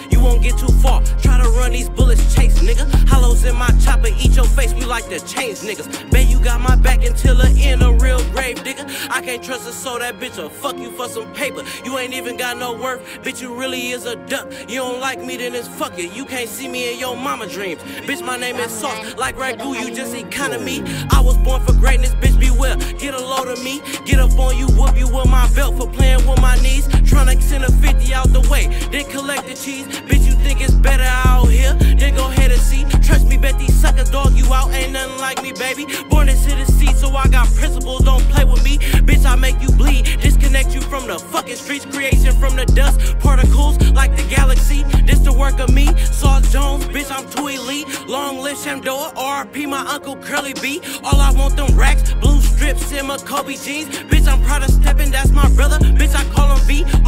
you won't get too far. Try to run these bullets, chase, nigga. Hollows in my chopper, eat your face, we like to change niggas. Bet you got my back until the end, a real grave digger. I can't trust a soul, that bitch will fuck you for some paper. You ain't even got no worth, bitch, you really is a duck. You don't like me, then it's fuck it. You can't see me in your mama dreams. Bitch, my name is Sauce, like Ragu, you just economy. I was born for greatness, bitch, beware. Get a load of me, get up on you, whoop you with my belt for playing with my knees. Tryna send a 50 out the way, then collect the cheese. Bitch, you think it's better out here? Then go ahead and see. Trust me, bet these suckers dog you out, ain't nothing like me, baby. Born into the seat, so I got principles, don't play with me. Bitch, I make you bleed, disconnect you from the fucking streets. Creation from the dust, particles like the galaxy. This the work of me, Sauce Jones, bitch, I'm too elite. Long live Shamdoa, RP my uncle Curly B. All I want them racks, blue strips in my Kobe jeans. Bitch, I'm proud of stepping, that's my brother, bitch, I call him V.